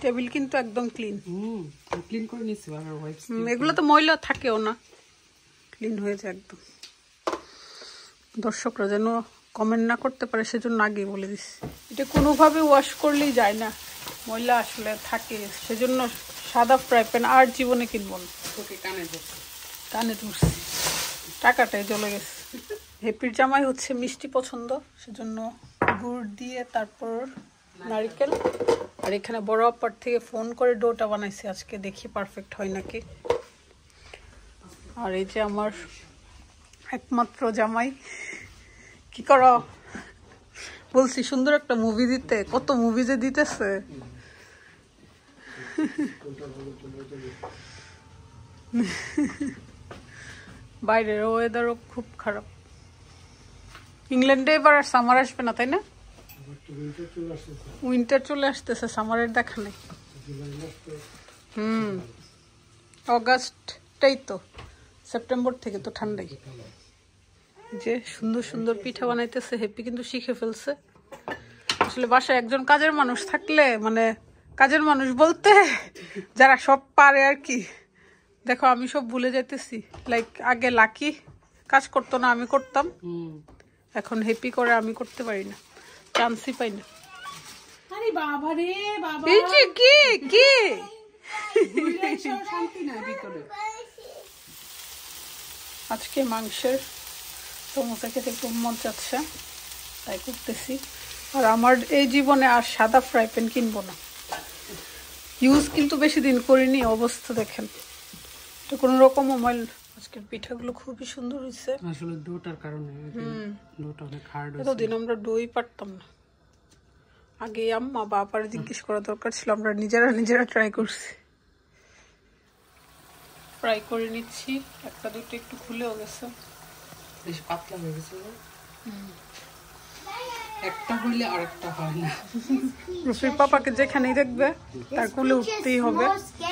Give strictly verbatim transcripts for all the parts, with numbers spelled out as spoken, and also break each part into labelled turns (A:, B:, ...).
A: Table কিন্তু একদম clean.
B: হুম clean করে নিছি আর ওয়াইপস।
A: এগুলো তো ময়লা থাকেও না, ক্লিন হয়েছে একদম। দর্শকরা যেন কমেন্ট না করতে পারে সেজন্য আগেই বলে দিচ্ছি, এটা কোনোভাবে ওয়াশ করলেই যায় না, ময়লা আসলে থাকে, সেজন্য সাদা ফ্রাই প্যান আর জীবনে কিনবো না।
B: ওকে কানে ধরছে,
A: কানে ধরছি, টাকাটাই চলে গেছে। হেপির জামাই হচ্ছে মিষ্টি পছন্দ, সেজন্য গুড় দিয়ে তারপর নারকেল, আর এখানে বড় আপার থেকে ফোন করে ডোটা বানাইছি আজকে, দেখি পারফেক্ট হয় নাকি। আর এই যে আমার একমাত্র জামাই, কি করো? বলছি সুন্দর একটা মুভি দিতে, কত মুভি যে দিতেছে। বাইরের ওয়েদারও খুব খারাপ। ইংল্যান্ডে এবার আর সামার আসবে না, তাই না? উইন্টার চলে আসতেছে, সামারের দেখা নেই। হুম অগাস্টটাই তো, সেপ্টেম্বর থেকে তো ঠান্ডাই। যে সুন্দর সুন্দর পিঠা বানাইতেছে হেপি, কিন্তু শিখে ফেলছে। আসলে বাসায় একজন কাজের মানুষ থাকলে, মানে কাজের মানুষ বলতে যারা সব পারে আর কি। দেখো আমি সব ভুলে যাইতেছি, লাইক আগে লাকি কাজ করতো না, আমি করতাম, এখন হেপি করে, আমি করতে পারি না, চান্সই পাই না।
B: আরে বাবা রে বাবা,
A: এই যে কি কি
B: শান্তি না ভিতরে।
A: আজকে মাংসের সমোসা খেতে খুব মন চাচ্ছে, তাই করতেছি। আর আমার এই জীবনে আর সাদা ফ্রাই প্যান কিনবো না, ইউজ কিন্তু বেশি দিন করিনি, অবস্থা দেখেন, তো কোনো রকম মোবাইল। আজকের পিঠাগুলো খুবই সুন্দর হয়েছে,
B: আসলে ডোটার কারণে, ডোটা অনেক হার্ড হয়েছে।
A: এতদিন আমরা ডোই পারতাম না, আগে আম্মা বাবার জিজ্ঞেস করা দরকার ছিল, আমরা নিজেরা নিজেরা ট্রাই করছি। ফ্রাই করে নিচ্ছি, একটা দুটো একটু খুলেও গেছে,
B: বেশি পাতলা হয়ে গেছে, একটা হইলে আরেকটা হয় না।
A: রুফির পাপাকে যেখানেই দেখবে তার কুলে উঠতেই হবে।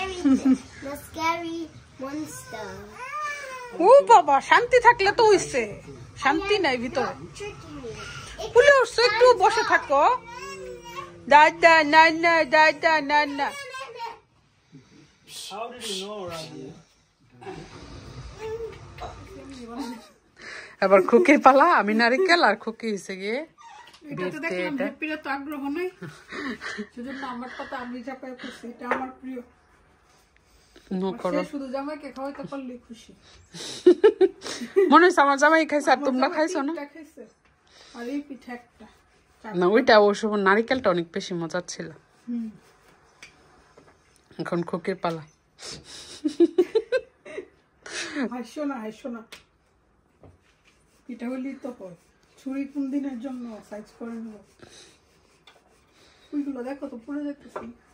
A: ও বাবা, শান্তি থাকলে তো হইছে, শান্তি নাই ভিতরে, কুলে উঠছো, একটু বসে থাকো। দাদা না না, দাদা না না।
B: আবার খুকির পালা, আমি নারিকেল আর খুকি হয়েছে গিয়ে
A: এটাতে দেখলাম হেপির তো আগ্রহ নাই, সেজন্য আমার পাতা আমি চাপায় করছি, এটা আমার প্রিয়। শুধু জামাইকে খাওয়াইতে পারলে খুশি।
B: মনে হচ্ছে আমার জামাই খাইছে আর তোমরা খাইছো না।
A: আর এই পিঠা একটা
B: না, ওইটা অবশ্য নারিকেলটা অনেক বেশি মজার ছিল। এখন খুকির পালা।
A: হাসো না, হাসো না, পিঠা হইলেই তো হয়। ছুরি কোন দিনের জন্য সাইজ করে নেব, ওইগুলো দেখো তো পুরো দেখতেছি।